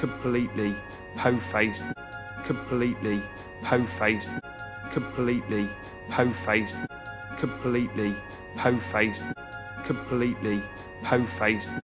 completely po-faced, completely po-faced, completely po-faced, completely po-faced, completely po-faced.